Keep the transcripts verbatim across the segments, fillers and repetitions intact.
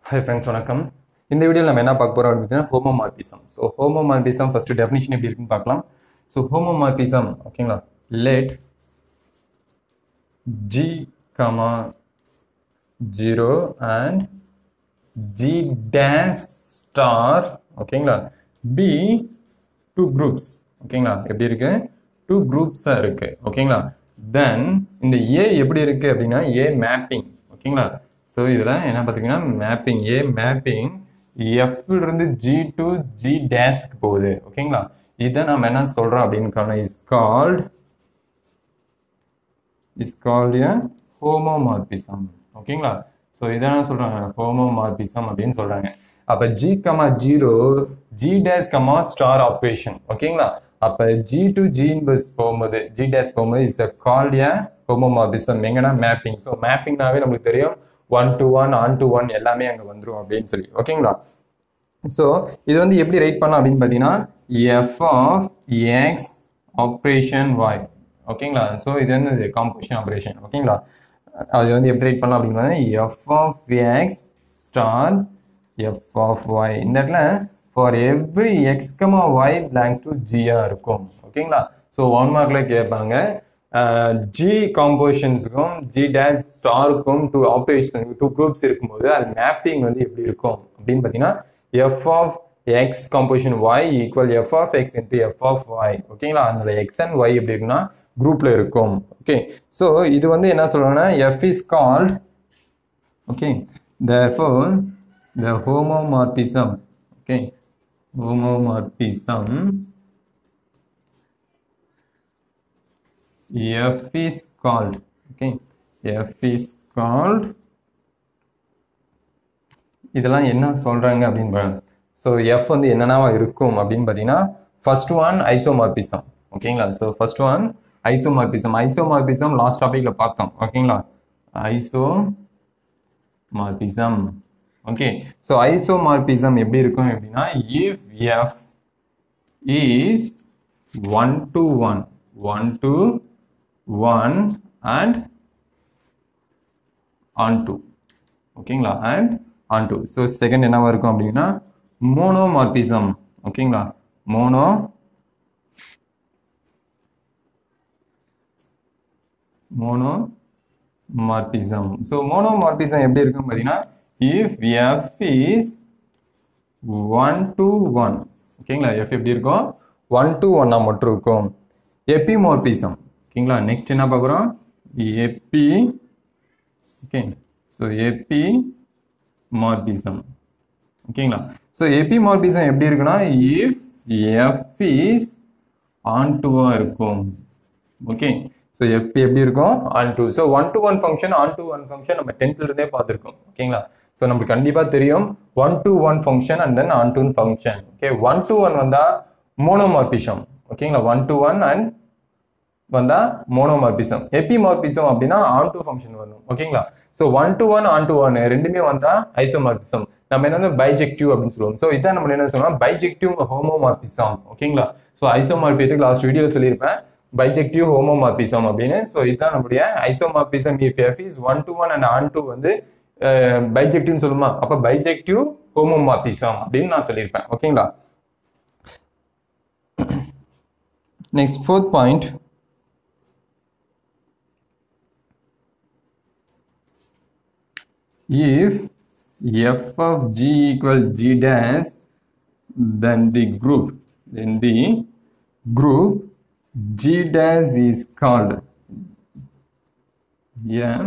Hi friends, வணக்கம். இந்த வீடியோல நம்ம என்ன பார்க்க போறோம் அப்படினா homomorphism. So homomorphism first definition எப்படி இருக்குன்னு பார்க்கலாம். So homomorphism ஓகேங்களா? Let G, zero and G dash star ஓகேங்களா? be two groups ஓகேங்களா? எப்படி இருக்கு? two groups இருக்கு ஓகேங்களா? Then இந்த A எப்படி இருக்கு அப்படினா A mapping ஓகேங்களா? So இதுல என்ன பாத்தீங்கன்னா mapping A mapping F இருந்து G to G dash க்கு போகுது ஓகேங்களா? இத நாம என்ன சொல்றோம் அப்படினா is called is called a homomorphism ஓகேங்களா? So இத என்ன சொல்றாங்க homomorphism அப்படினு சொல்றாங்க. அப்ப G, zero G dash, star operation ஓகேங்களா? அப்ப G to G inverse போகும்போது G dash போகும்போது is a called a homomorphism. எங்கனா mapping. So mapping நாவே நமக்கு தெரியும் one to one on to one எல்லாமே அங்க வந்துரும் அப்படினு சொல்லி ஓகேங்களா? சோ இது வந்து எப்படி ரைட் பண்ணலாம் அப்படினு பாத்தீங்கன்னா f of x operation y ஓகேங்களா? சோ இது வந்து காம்போசிஷன் ஆபரேஷன் ஓகேங்களா? அது வந்து எப்படி ரைட் பண்ணலாம் அப்படினா f of x star f of y இந்த இடத்துல for every x y belongs to g ஆ இருக்கும் ஓகேங்களா? சோ one markல கேட்பாங்க Uh, G compositions G dash star two operation two groups இருக்கும்போது அது mapping வந்து எப்படி இருக்கும் அப்படினு பாத்தீங்கன்னா f of x composition y equal f of x into f of y ஓகேங்களா? அந்த x and y எப்படி இருக்குன்னா குரூப்ல இருக்கும் ஓகே. சோ இது வந்து என்ன சொல்றோம்னா f is called okay, therefore the homomorphism okay homomorphism F is called okay F is called இதெல்லாம் என்ன சொல்றாங்க அப்படினு பாருங்க. சோ F வந்து என்னென்னவா இருக்கும் அப்படினு பாத்தீங்கன்னா first one isomorphism ஓகேங்களா? சோ first one isomorphism isomorphism last டாபிக்ல பார்த்தோம் ஓகேங்களா? isomorphism okay. சோ isomorphism எப்படி இருக்கும் அப்படினா if F is one to one one to one and onto ஓகேங்களா? and onto. so second என்னவா இருக்கும் அப்படினா monomorphism ஓகேங்களா? mono monomorphism. so monomorphism எப்படி இருக்கும் பாத்தீங்கன்னா if f is one to one ஓகேங்களா? f எப்படி இருக்கும் one to one ஆ மட்டும் இருக்கும். epimorphism ஓகேங்களா? நெக்ஸ்ட் என்ன பார்க்குறோம் epi ஓகே. ஸோ epimorphism ஓகேங்களா? ஸோ epimorphism எப்படி இருக்குன்னா if f is onto ஆ இருக்கும் ஓகே. ஸோ f எப்படி இருக்கும் onto. So one to one function on to one function நம்ம டென்த்ல இருந்தே பார்த்துருக்கோம் ஓகேங்களா? ஸோ நமக்கு கண்டிப்பா தெரியும் one to one function and then on to function okay. One to one வந்தா மோனோமார்பிசம் ஓகேங்களா? ஒன் டு ஒன் அண்ட் வந்தா மோனோமார்பிசம். எபிமார்பிசம் அப்படின்னா ஆன் டு ஃபங்க்ஷன் வரும் ஓகேங்களா? So one to one on to one ரெண்டுமே வந்தா ஐசோமார்பிசம். நம்ம என்ன பைஜெக்டிவ் அப்படின்னு சொல்லுவோம். சோ இதான் நம்ம என்ன சொல்றோம் பைஜெக்டிவ் ஹோமோமார்பிசம் ஓகேங்களா? சோ ஐசோமார்பியத்துக்கு லாஸ்ட் வீடியோல சொல்லியிருப்பேன் பைஜெக்டிவ் ஹோமோமார்பிசம் அப்படின்னு. சோ இதுதான் நம்மளுடைய isomorphism. If f is one to one and on to வந்து பைஜெக்டிவ்னு சொல்லுமா அப்ப பைஜெக்டிவ் ஹோமோமார்பிசம் அப்படின்னு நான் சொல்லியிருப்பேன் ஓகேங்களா? Next fourth point if f of g equal g dash then the group then the group g dash is called yeah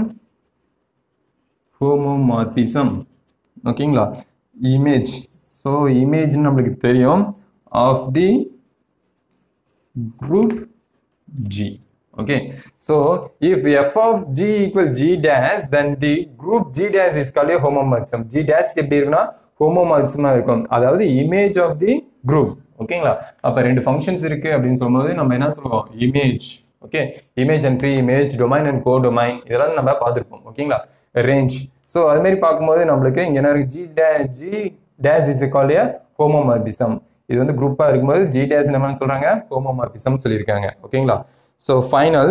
homomorphism ஓகேங்களா? image. so image நமக்கு தெரியும் of the group g okay. so if f of g equal g dash then the group g dash is called a homomorphism. g dash எப்படி இருக்குன்னா homomorphism இருக்கும், அதாவது image of the group ஓகேங்களா? அப்ப ரெண்டு functions இருக்கு அப்படின்னு சொல்லும்போது நம்ம என்ன சொல்லுவோம் image okay. image and pre image, domain and codomain இதெல்லாம் நம்ம பார்த்திருப்போம் ஓகேங்களா? range. so அது மாதிரி பார்க்கும்போது நம்மளுக்கு இங்க என்ன இருக்கு g dash g dash is called a homomorphism. இது வந்து குரூப்பா இருக்கும்போது g dash என்ன சொல்றாங்க homomorphism சொல்லியிருக்காங்க ஓகேங்களா? so final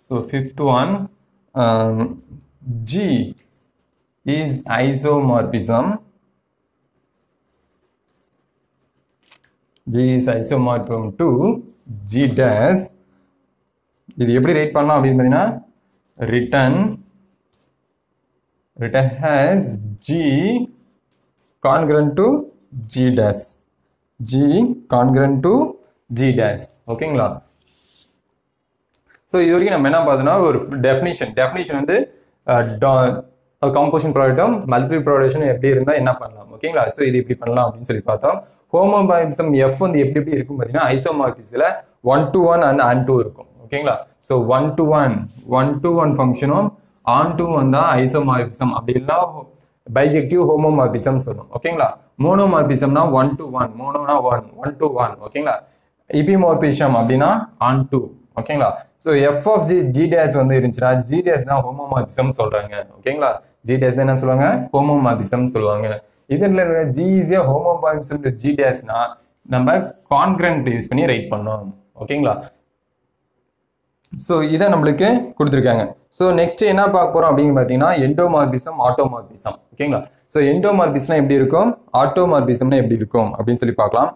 So fifth one, um, G is isomorphism. G is isomorphism to G dash. இது எப்படி ரைட் பண்ணலாம் அப்படின்னு பார்த்தீங்கன்னா written written has G congruent to G dash. G congruent to G dash. ஓகேங்களா? ஸோ இது வரைக்கும் நம்ம என்ன பார்த்தோம்னா ஒரு டெஃபினிஷன் டெஃபினிஷன் வந்து காம்போசிஷன் ப்ராடக்டும் மல்டிபிள் ப்ராடக்ஷன் எப்படி இருந்தால் என்ன பண்ணலாம் ஓகேங்களா? ஸோ இது இப்படி பண்ணலாம் அப்படின்னு சொல்லி பார்த்தோம். ஹோமோமார்பிசம் எஃப் வந்து எப்படி எப்படி இருக்கும் பார்த்தீங்கன்னா ஐசோமார்பிசத்தில் one to one and on to இருக்கும் ஓகேங்களா? So one to one one to one ஃபங்க்ஷனும் ஆன் டூ ஒன் தான் ஐசோமார்பிசம் அப்படி இல்லைன்னா பைஜெக்டிவ் ஹோமோமார்பிசம் சொல்லும் ஓகேங்களா? மோனோமார்பிசம்னா ஒன் டு ஒன் மோனோனா ஒன் ஒன் டு ஒன் ஓகேங்களா? இபிமார்பிசம் அப்படின்னா ஆன் டூ ஓகேங்களா? So f of G G dash வந்து இருந்துச்சுன்னா ஜி டேஸ் தான் ஹோமோமார்பிசம் சொல்றாங்க ஓகேங்களா? ஜி டேஸ் தான் என்ன சொல்லுவாங்க ஹோமோமார்பிசம் சொல்லுவாங்க. இதுல ஜி இஸ் ஹோமோமார்பிசம் ஜி டேஸ்னா நம்ம கான்கிரண்ட் யூஸ் பண்ணி ரைட் பண்ணோம் ஓகேங்களா? ஸோ இதை நம்மளுக்கு கொடுத்துருக்காங்க. ஸோ நெக்ஸ்ட் என்ன பார்க்க போறோம் அப்படின்னு பார்த்தீங்கன்னா எண்டோமார்பிசம் ஆட்டோமார்பிசம் ஓகேங்களா? ஸோ எண்டோமார்பிசம்னா எப்படி இருக்கும் ஆட்டோமார்பிசம்னா எப்படி இருக்கும் அப்படின்னு சொல்லி பார்க்கலாம்.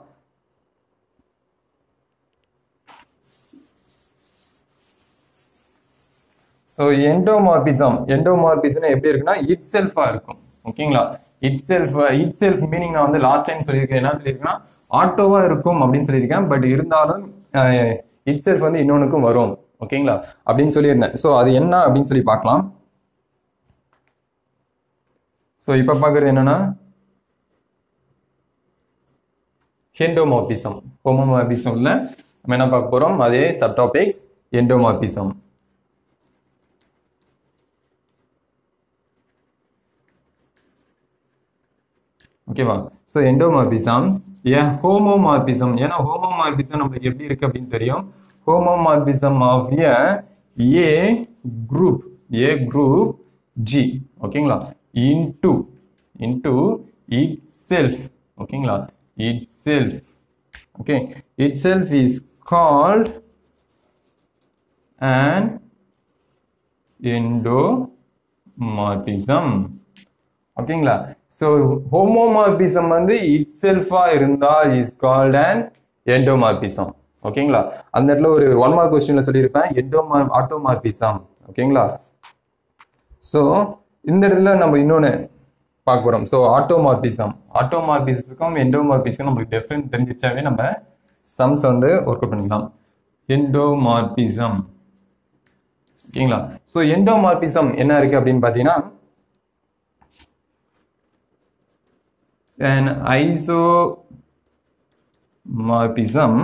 ஸோ எண்டோமார்பிசம் எண்டோமார்பிசம் எப்படி இருக்குன்னா இட் செல்ஃபா இருக்கும் ஓகேங்களா? Itself itself meaning நான் வந்து லாஸ்ட் டைம் சொல்லியிருக்கேன் என்ன சொல்லியிருக்கேன்னா ஆட்டோவா இருக்கும் அப்படின்னு சொல்லியிருக்கேன். பட் இருந்தாலும் இட் செல்ஃப் வந்து இன்னொன்னுக்கும் வரும் ஓகேங்களா அப்படின்னு சொல்லியிருந்தேன். ஸோ அது என்ன அப்படின்னு சொல்லி பார்க்கலாம். ஸோ இப்போ பார்க்குறது என்னன்னா எண்டோமார்பிசம் ஹோமோமார்பிசம்ல நம்ம என்ன பார்க்க போறோம் அதே சப்டாபிக்ஸ் எண்டோமார்பிசம். ஓகேவா? ஸோ எண்டோமார்பிசம் ஏன் ஹோமோமார்பிசம் ஏன்னா ஹோமோமார்பிசம் நம்மளுக்கு எப்படி இருக்கு அப்படின்னு தெரியும். Homomorphism of a group a group G ஓகேங்களா இன்டு இன்டு இட் செல்ஃப் ஓகேங்களா itself okay itself is called an endomorphism ஓகேங்களா? ஸோ ஹோமோமார்பிசம் வந்து இட் செல்ஃபா இருந்தால் இஸ் கால்ட் an endomorphism ஓகேங்களா? அந்த இடத்துல ஒரு ஒன் மார்க் கொஸ்டின்ல சொல்லியிருப்பேன் எண்டோமார் ஆட்டோமார்பிசம் ஓகேங்களா? ஸோ இந்த இடத்துல நம்ம இன்னொன்று பார்க்க போறோம். ஸோ ஆட்டோமார்பிசம் ஆட்டோமார்பிசத்துக்கும் எண்டோமார்பிசம் நம்மளுக்கு டிஃபரெண்ட் தெரிஞ்சிச்சாவே நம்ம சம்ஸ் வந்து ஒர்க் அவுட் பண்ணிக்கலாம். எண்டோமார்பிசம் ஓகேங்களா? ஸோ எண்டோமார்பிசம் என்ன இருக்கு அப்படின்னு பார்த்தீங்கன்னா an isomorphism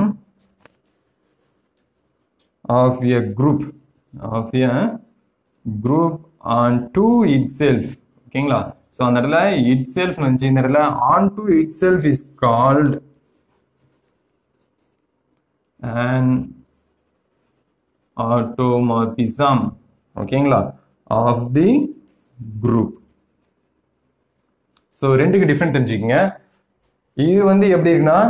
of a group of a group onto itself ஓகேங்களா? ஸோ அந்த இடத்துல itself வந்து இந்த இடத்துல onto itself is called an automorphism ஓகேங்களா of the group. ஸோ ரெண்டுக்கு டிஃப்ரெண்ட் தெரிஞ்சுக்கங்க. இது வந்து எப்படி இருக்குன்னா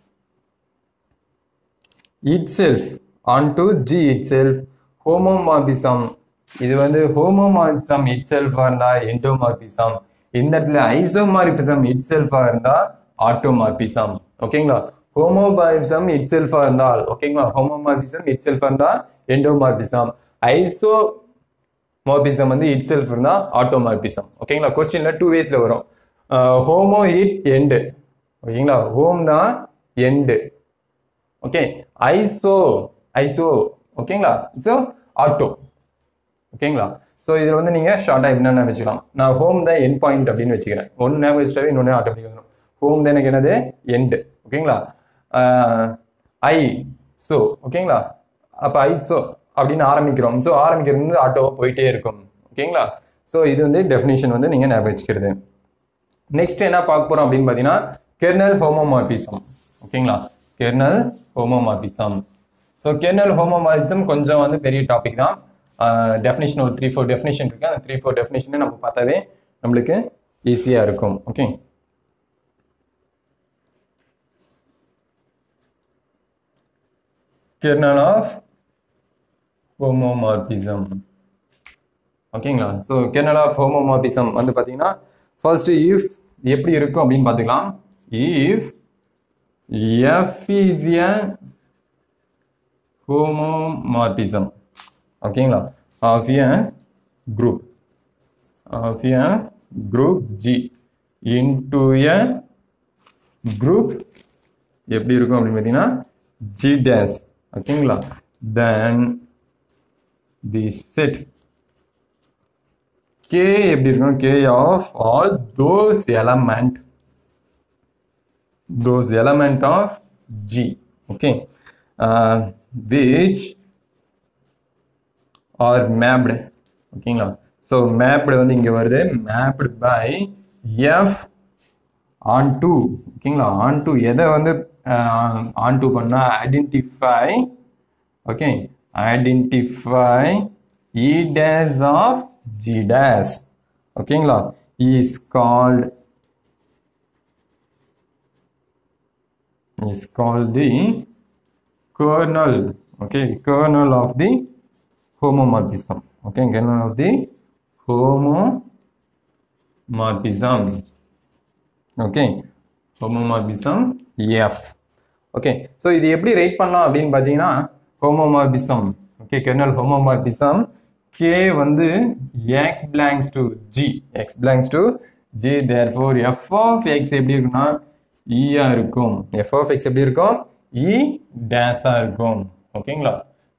itself on to G itself homomorphism இது வந்து ஹோமோமார்பிசம் இட் செல்ஃபா இருந்தா எண்டோமார்பிசம். இந்த இடத்துல ஐசோமார்பிசம் இட் செல்ஃபா இருந்தா ஆட்டோமார்பிசம் ஓகேங்களா? ஹோமோமார்பிசம் இட் செல்ஃபா இருந்தால் ஓகேங்களா ஹோமோமார்பிசம் இட் செல்ஃபா இருந்தா எண்டோமார்பிசம். ஐசோமார்பிசம் வந்து இட் செல்ஃப் இருந்தா ஆட்டோமார்பிசம் ஓகேங்களா? கொஸ்டின்ல டூ வேஸ்ல வரும். ஹோமோ இட் எண்டு ஓகேங்களா ஹோம் தான் எண்டு ஓகே ஐசோ ஐசோ ஓகேங்களா ஸோ ஆட்டோ ஓகேங்களா? ஸோ இதில் வந்து நீங்கள் ஷார்ட்டாக என்னென்ன வச்சுக்கலாம். நான் ஹோம் தான் என் பாயிண்ட் அப்படின்னு வச்சுக்கிறேன். ஒன்று ஞாபகம் வச்சுட்டாவே இன்னொன்று ஆட்டோமேட்டிக் வந்துடும். ஹோம் தான் எனக்கு என்னது எண்டு ஓகேங்களா? ஐ ஸோ ஓகேங்களா அப்போ ஐசோ அப்படின்னு ஆரம்பிக்கிறோம். ஸோ ஆரம்பிக்கிறது வந்து ஆட்டோவாக போயிட்டே இருக்கும் ஓகேங்களா? ஸோ இது வந்து டெஃபினிஷன் வந்து நீங்கள் ஞாபகம் வச்சுக்கிறது. நெக்ஸ்ட் என்ன பார்க்க போறோம் அப்படின்னு பார்த்தீங்கன்னா கெர்னல் ஹோமோமார்பிசம் ஓகேங்களா? Kernel homomorphism. So kernel homomorphism கொஞ்சம் வந்து பெரிய டாபிக் தான். டெஃபினிஷன் ஒரு த்ரீ ஃபோர் டெஃபினிஷன் இருக்கு. அந்த த்ரீ ஃபோர் டெஃபினிஷனை நம்ம பார்த்தாவே நம்மளுக்கு ஈஸியாக இருக்கும் ஓகே. Kernel of homomorphism. ஓகேங்களா? ஸோ கெர்னல் ஆஃப் ஹோமோமார்பிசம் வந்து பார்த்தீங்கன்னா ஃபர்ஸ்ட் இஃப் எப்படி இருக்கும் அப்படின்னு பார்த்துக்கலாம். If f is a homomorphism, ஓகேங்களா, of a group of a group G into a group எப்படி இருக்கும் அப்படின்னு பார்த்தீங்கன்னா G dash, ஓகேங்களா, then the set K எப்படி இருக்கும், K of all those element those element of G, okay, uh, which are mapped, ஓகேங்களா. so mapped வந்து இங்க வருது, mapped by F onto, ஓகேங்களா, onto எதை வந்து onto பண்ணா identify, okay, identify E dash of G dash, ஓகேங்களா, is called is called the kernel, okay, kernel of the homomorphism, okay, kernel of the homomorphism, okay, homomorphism F, okay. so இது எப்படி right பண்ணலாம் அப்படின்னு பார்த்தீங்கன்னா homomorphism, okay, kernel homomorphism K வந்து x belongs to G, x belongs to G, therefore f of x எப்படி இருக்குன்னா E ஆ இருக்கும், f of x எப்படி இருக்கும் E dash ஆ இருக்கும், ஓகேங்களா.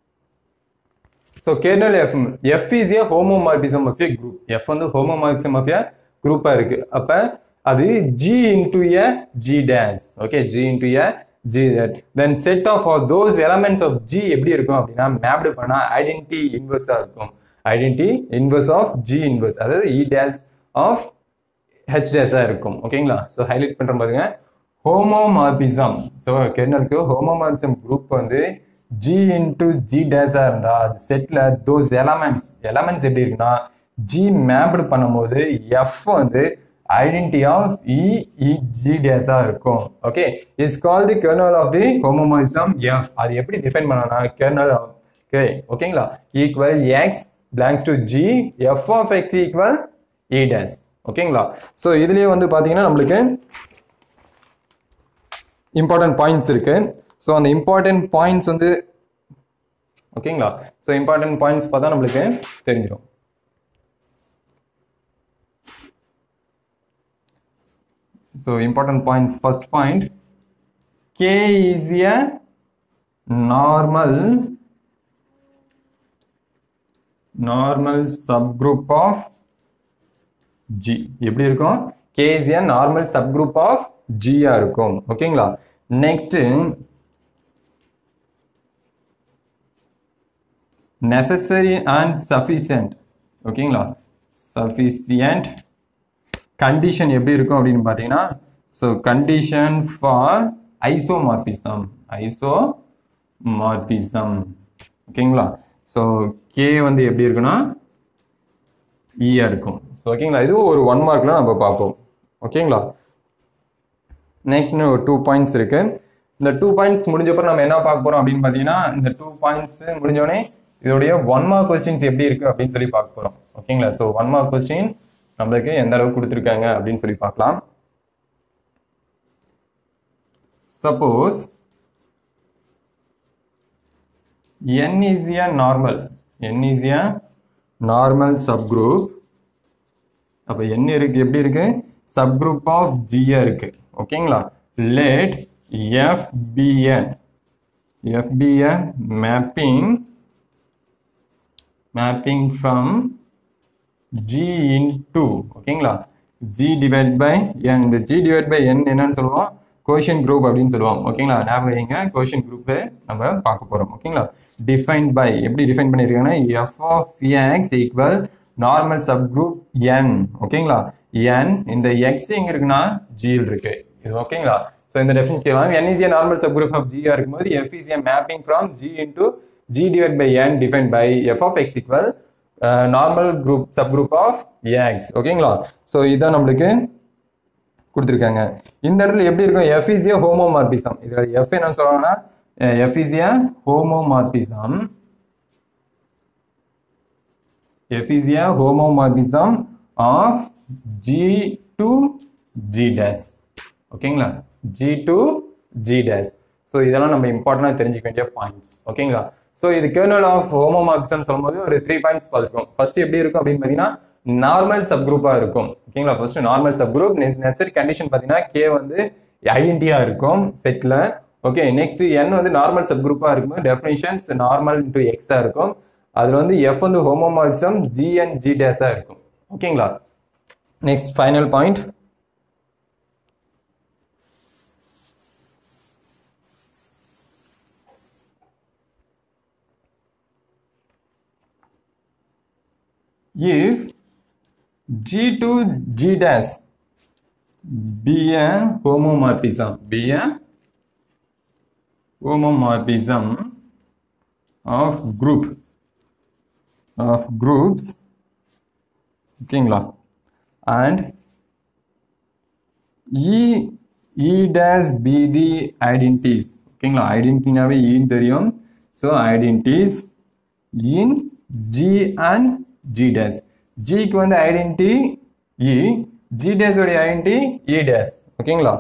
so kernel f f is a homomorphism of a group, f வந்து homomorphism of a group ஆ இருக்கு, அப்ப அது G into a G dash, okay, G into a G that, then set of all those elements of G எப்படி இருக்கும் அப்படின்னா mapped பண்ணா identity inverse ஆ இருக்கும், identity inverse of G inverse, அதாவது E dash of H dash ஆ இருக்கும், ஓகேங்களா. so highlight பண்ற பாருங்க homomorphism, so kernelக்கு homomorphism group வந்து G into G dash ஆ இருந்தா அது செட்ல those elements elements எப்படி இருக்குன்னா G mapped பண்ணும்போது F வந்து identity of E E G dash ஆ இருக்கும், okay, is called the kernel of the homomorphism F. அது எப்படி டிஃபைன் பண்ணனா kernel of K, ஓகேங்களா, equal x belongs to G, f of x equal E dash, ஓகேங்களா. so இதுலயே வந்து பாத்தீங்கன்னா நமக்கு important points இருக்கு. so அந்த important points வந்து ஓகேங்களா, so important points பார்த்தா நமக்கு தெரிஞ்சிரும். so important points, first point, K is a normal normal subgroup of G, எப்படி இருக்கும் K is a normal subgroup of G ஆ இருக்கும், ஓகேங்களா. next necessary and sufficient, ஓகேங்களா, sufficient condition எப்படி இருக்கும் அப்படின்னு பார்த்தீங்கன்னா so condition for isomorphism isomorphism, ஓகேங்களா. so K வந்து எப்படி இருக்குன்னா E ஆ இருக்கும், so ஓகேங்களா. இது ஒரு ஒன் மார்க்ல நம்ம பார்ப்போம், ஓகேங்களா. நெக்ஸ்ட் ஒரு டூ பாயிண்ட்ஸ் இருக்கு. இந்த டூ பாயிண்ட்ஸ் முடிஞ்சப்பறம் நம்ம என்ன பார்க்க போறோம் அப்படின்னு பார்த்தீங்கன்னா இந்த டூ பாயிண்ட்ஸ் முடிஞ்சோடனே இதோடைய ஒன் மார்க் கொஸ்டின்ஸ் எப்படி இருக்கு அப்படின்னு சொல்லி பார்க்க போறோம், ஓகேங்களா. ஸோ ஒன் மார்க் கொஸ்டின் நம்மளுக்கு எந்த அளவுக்கு கொடுத்துருக்காங்க அப்படின்னு சொல்லி பார்க்கலாம். Suppose n is a normal n is a normal subgroup, அப்ப n இருக்கு எப்படி இருக்கு subgroup of G இருக்கு, ஓகேங்களா. let f be a f be a mapping mapping from G into, ஓகேங்களா, G divided by n. இந்த G divided by n என்னன்னு சொல்லுவோம் quotient group அப்படின்னு சொல்லுவோம், ஓகேங்களா. ஞாபகம் வைங்க quotient group நம்ம பார்க்க போறோம், ஓகேங்களா. defined by எப்படி டிஃபைன் பண்ணிருக்காங்கன்னா f of x equal normal subgroup n, ஓகேங்களா. n இந்த x எங்க இருக்குன்னா G ல இருக்கு, இது ஓகேங்களா. சோ இந்த டெஃபினிட் கேட்கலாம் n is a normal subgroup of G ஆ இருக்கும்போது f is a mapping from G into G divided by n defined by f of x equal uh, normal group subgroup of x, ஓகேங்களா. So இதான் நமக்கு கொடுத்திருக்காங்க. இந்த இடத்துல எப்படி இருக்கும் f is a homomorphism, இதுல f என்ன சொல்றாங்கன்னா f is a homomorphism F is a homomorphism of G to G dash. ஓகேங்களா? G to G dash. So இதெல்லாம் நம்ம இம்பார்ட்டன்ட்டா தெரிஞ்சுக்க வேண்டிய பாயிண்ட்ஸ். ஓகேங்களா? So இது kernel of homomorphism சொல்லும்போது ஒரு three பாயிண்ட்ஸ் பார்த்துருக்கோம். ஃபர்ஸ்ட் எப்படி இருக்கும் அப்படின்னு பார்த்தீங்கன்னா நார்மல் சப்குரூப்பா இருக்கும். ஓகேங்களா? ஃபர்ஸ்ட் நார்மல் சப்குரூப், நெசசரி கண்டிஷன் பார்த்தீங்கன்னா K வந்து ஐடென்டிட்டியா இருக்கும் செட்ல. ஓகே, நெக்ஸ்ட் n வந்து நார்மல் சப்குரூப்பா இருக்கும். டெஃபினிஷன்ஸ் நார்மல் இன்டு x ஆ இருக்கும். அதுல வந்து f வந்து homomorphism G and G dash ஆ இருக்கும். ஓகேங்களா? Next final point. If G to G dash be a homomorphism, be a homomorphism of group of groups, okayங்களா, and E E dash be the identities, okayங்களா, identity நாவே E தெரியும். So identities in G and G dash. G க்கு வந்து identity E, G dash உடைய identity E dash. ஓகேங்களா?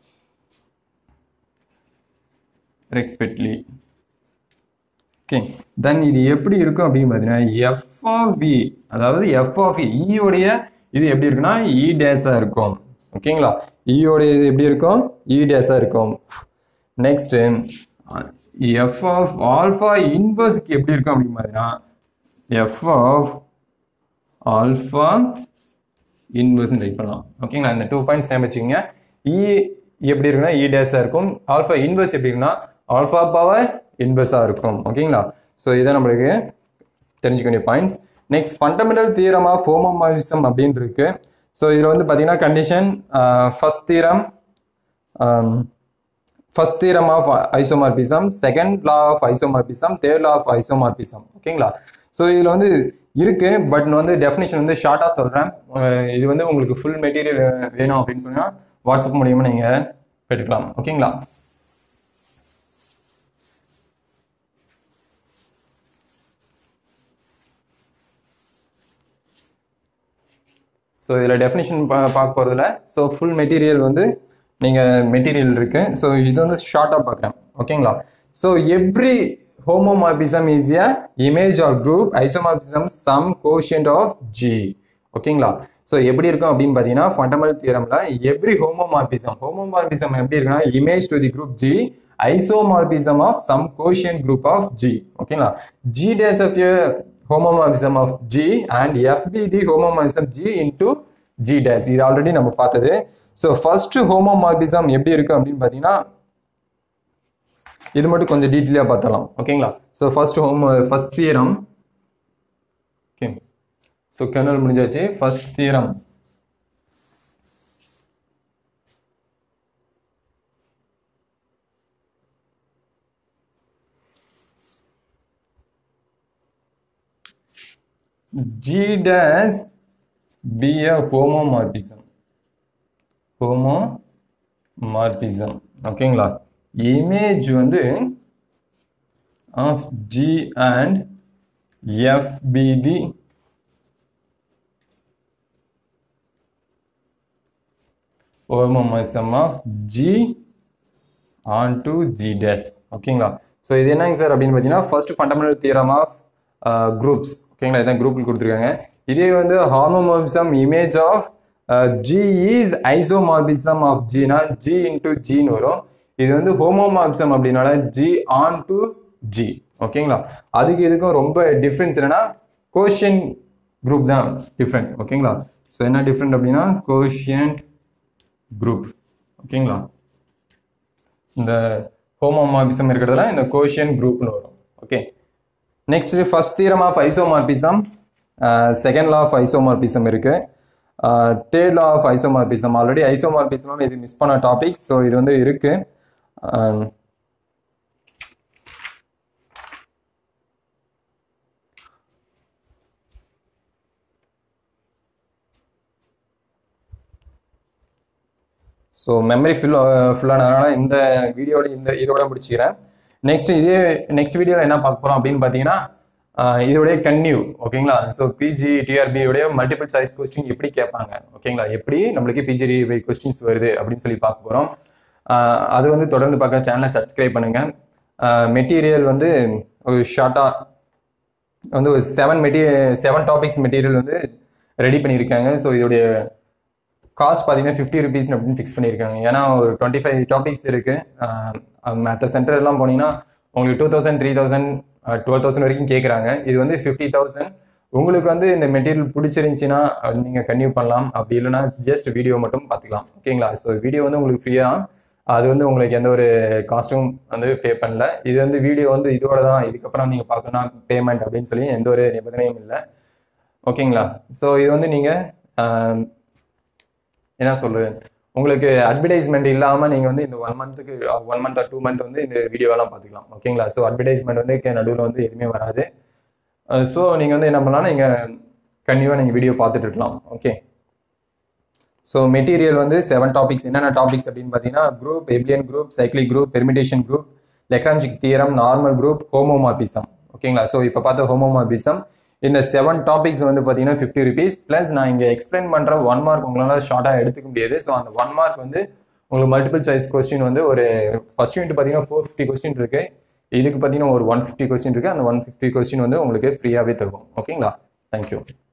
respectively. Okay, then இது எப்படி இருக்கும் அப்படின்னு பார்த்தீங்கன்னா f of E, அதாவது f of E, E உடைய இது எப்படி இருக்குன்னா E dash ஆ இருக்கும். ஓகேங்களா? E உடைய இது எப்படி இருக்கும்? E dash ஆ இருக்கும். Next f of alpha inverse க்கு எப்படி இருக்கும் அப்படின்னு பார்த்தீங்கன்னா f of alpha inverse write பண்ணலாம். ஓகேங்களா? இந்த டூ பாயிண்ட்ஸ் ஞாபகம் வச்சுக்கோங்க. E எப்படி இருக்குன்னா E dash ஆ இருக்கும். ஆல்பா இன்வெர்ஸ் எப்படி இருக்குன்னா ஆல்பா பவர் இன்வெர்ஸ் ஆ இருக்கும். ஓகேங்களா? ஸோ இதை நம்மளுக்கு தெரிஞ்சுக்க வேண்டிய points. Next fundamental theorem of homomorphism அப்படின்னு இருக்கு. ஸோ இதில் வந்து பார்த்தீங்கன்னா condition first theorem, first theorem of isomorphism, second law of isomorphism, third law of isomorphism. ஓகேங்களா? ஸோ இதில் வந்து இருக்கு, பட் வந்து டெஃபினேஷன் வந்து ஷார்ட்டாக சொல்கிறேன். இது வந்து உங்களுக்கு ஃபுல் மெட்டீரியல் வேணும் அப்படின்னு சொன்னால் வாட்ஸ்அப் மூலியமாக நீங்கள் எடுக்கலாம். ஓகேங்களா? ஸோ இதில் டெஃபினேஷன் பா பார்க்க போகிறதில்ல. ஸோ ஃபுல் மெட்டீரியல் வந்து நீங்கள் மெட்டீரியல் இருக்கு. ஸோ இது வந்து ஷார்ட்டாக பார்க்குறேன். ஓகேங்களா? So every homomorphism is a image or group isomorphism some quotient of G. ஓகேங்களா? ஸோ எப்படி இருக்கும் அப்படின்னு பார்த்தீங்கன்னா ஃபண்டமெண்டல் தியரம்ல எவ்ரி ஹோமோமார்பிசம், ஹோமோமார்பிசம் எப்படி இருக்குன்னா image to the group G, isomorphism of some quotient group of G. ஓகேங்களா? G dash of a homomorphism of G and F be the homomorphism G into G dash. இது already நம்ம பார்த்தது. So first homomorphism எப்படி இருக்கு அப்படின்னு பார்த்தீங்கன்னா இது மட்டும் கொஞ்சம் டீட்டெயிலாக பார்த்தலாம். ஓகேங்களா? So first home first theorem. Okay, so kernel முடிஞ்சாச்சு. First theorem G dash be a homomorphism. Homomorphism. ஓகேங்களா? image வந்து of G and F be the homomorphism of G onto G dash. ஓகேங்களா? ஸோ இது என்னங்க சார் அப்படின்னு பார்த்தீங்கன்னா first fundamental theorem of groups. ஓகேங்களா? இதான் குரூப்பில் கொடுத்துருக்காங்க. இதே வந்து homomorphism image of G is isomorphism of G னா G into G ன்னு வரும். இது வந்து ஹோமோமார்பிசம் அப்படினால G on to G. ஓகேங்களா? அதுக்கு இதுக்கும் ரொம்ப டிஃபரன்ஸ் என்னன்னா கோஷியன்ட் குரூப் தான் டிஃபரெண்ட். ஓகேங்களா? ஸோ என்ன டிஃபரெண்ட் அப்படின்னா கோஷியன்ட் குரூப். ஓகேங்களா? இந்த ஹோமோமார்பிசம் இருக்கிறதுல இந்த கோஷியன்ட் குரூப்னு வரும். Okay, next first theorem of isomorphism, second law of isomorphism இருக்கு, third law of isomorphism. Already isomorphism இது மிஸ் பண்ண டாபிக். ஸோ இது வந்து இருக்கு. ஸோ மெமரி ஃபில் ஃபுல்லானதுனால இந்த வீடியோட இந்த இதோட முடிச்சுக்கிறேன். நெக்ஸ்ட் இதே நெக்ஸ்ட் வீடியோவில் என்ன பார்க்க போகிறோம் அப்படின்னு பார்த்தீங்கன்னா இதோடைய கன்னியூ ஓகேங்களா. ஸோ பிஜிடிஆர்பி உடைய மல்டிபிள் சாய்ஸ் கொஸ்டின் எப்படி கேட்பாங்க ஓகேங்களா, எப்படி நம்மளுக்கு பிஜிடிஆர்பி கொஸ்டின்ஸ் வருது அப்படின்னு சொல்லி பார்க்க போகிறோம். அது வந்து தொடர்ந்து பார்க்க சேனலை சப்ஸ்கிரைப் பண்ணுங்க. மெட்டீரியல் வந்து ஒரு ஷார்ட்டாக வந்து ஒரு seven material seven topics material வந்து ரெடி பண்ணியிருக்காங்க. ஸோ இதோடைய காஸ்ட் பார்த்தீங்கன்னா ஃபிஃப்டி ருபீஸ் அப்படின்னு ஃபிக்ஸ் பண்ணியிருக்காங்க. ஏன்னா ஒரு டுவெண்ட்டி ஃபைவ் டாபிக்ஸ் இருக்குது. மற்ற சென்டர் எல்லாம் போனீங்கன்னா உங்களுக்கு two thousand three thousand twelve thousand வரைக்கும் கேட்குறாங்க. இது வந்து ஃபிஃப்டி தௌசண்ட். உங்களுக்கு வந்து இந்த மெட்டீரியல் பிடிச்சிருந்துச்சின்னா நீங்கள் கன்டினியூ பண்ணலாம், அப்படி இல்லைன்னா ஜஸ்ட் வீடியோ மட்டும் பார்த்துக்கலாம் ஓகேங்களா. ஸோ வீடியோ வந்து உங்களுக்கு ஃப்ரீயாக, அது வந்து உங்களுக்கு எந்த ஒரு காஸ்ட்டும் வந்து பே பண்ணல. இது வந்து வீடியோ வந்து இதோட தான், இதுக்கப்புறம் நீங்கள் பார்க்கணும் பேமெண்ட் அப்படின்னு சொல்லி எந்த ஒரு நிபந்தனையும் இல்லை ஓகேங்களா. ஸோ இது வந்து நீங்கள் என்ன சொல்கிறது, உங்களுக்கு அட்வர்டைஸ்மெண்ட் இல்லாமல் நீங்கள் வந்து இந்த ஒன் மந்த்துக்கு one month or two month வந்து இந்த வீடியோவெல்லாம் பார்த்துக்கலாம் ஓகேங்களா. ஸோ அட்வர்டைஸ்மெண்ட் வந்து நடுவில் வந்து எதுவுமே வராது. ஸோ நீங்கள் வந்து என்ன பண்ணலாம், நீங்கள் கண்டிப்பாக நீங்கள் வீடியோ பார்த்துட்டு இருக்கலாம் ஓகே. ஸோ மெட்டீரியல் வந்து செவன் டாபிக்ஸ். என்னென்ன டாபிக்ஸ் அப்படின்னு பார்த்தீங்கன்னா group, abelian group, cyclic group, permutation group, Lagrange's theorem, normal group, homomorphism ஓகேங்களா. ஸோ இப்போ பார்த்த ஹோமோமார்பிசம் இந்த செவன் டாபிக்ஸ் வந்து பார்த்தீங்கன்னா ஃபிஃப்டி ருபீஸ் ப்ளஸ் நான் இங்கே எக்ஸ்பிளைன் பண்ணுற ஒன் மார்க் உங்களால் ஷார்ட்டாக எடுத்துக்க முடியாது. ஸோ அந்த ஒன் மார்க் வந்து உங்களுக்கு மல்டிபிள் சாய்ஸ் கொஸ்டின் வந்து ஒரு ஃபர்ஸ்ட் யூனிட் பார்த்தீங்கன்னா ஃபோர் ஃபிஃப்டி கொஸ்டின் இருக்குது. இதுக்கு பார்த்தீங்கன்னா ஒரு ஒன் ஃபிஃப்டி கொஸ்டின் இருக்குது. அந்த ஒன் ஃபிஃப்டி கொஸ்டின் வந்து உங்களுக்கு ஃப்ரீயாகவே தருவோம் ஓகேங்களா. தேங்க்யூ.